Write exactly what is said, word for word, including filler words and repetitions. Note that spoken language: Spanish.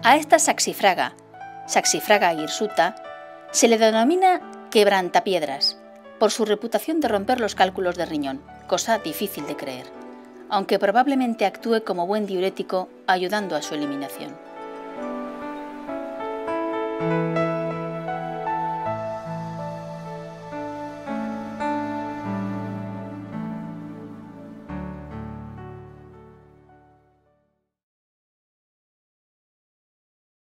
A esta saxifraga, Saxifraga hirsuta, se le denomina quebrantapiedras, por su reputación de romper los cálculos de riñón, cosa difícil de creer, aunque probablemente actúe como buen diurético ayudando a su eliminación.